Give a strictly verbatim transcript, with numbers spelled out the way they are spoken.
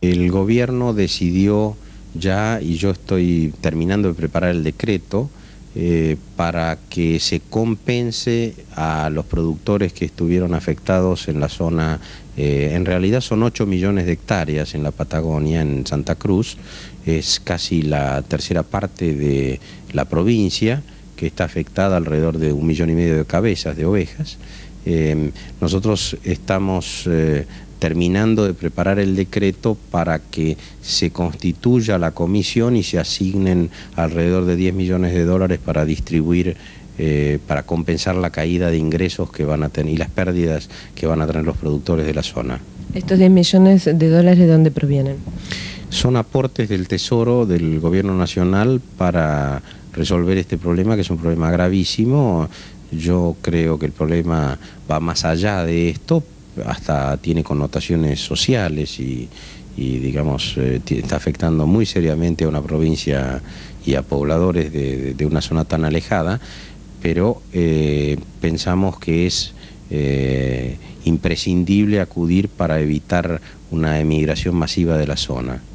El gobierno decidió ya, y yo estoy terminando de preparar el decreto, eh, para que se compense a los productores que estuvieron afectados en la zona. Eh, en realidad son ocho millones de hectáreas en la Patagonia, en Santa Cruz, es casi la tercera parte de la provincia, que está afectada, alrededor de un millón y medio de cabezas de ovejas. Eh, nosotros estamos eh, terminando de preparar el decreto para que se constituya la comisión y se asignen alrededor de diez millones de dólares para distribuir, eh, para compensar la caída de ingresos que van a tener y las pérdidas que van a tener los productores de la zona. ¿Estos diez millones de dólares de dónde provienen? Son aportes del Tesoro, del Gobierno Nacional, para resolver este problema, que es un problema gravísimo. Yo creo que el problema va más allá de esto, hasta tiene connotaciones sociales y, y digamos, eh, está afectando muy seriamente a una provincia y a pobladores de, de, de una zona tan alejada, pero eh, pensamos que es eh, imprescindible acudir para evitar una emigración masiva de la zona.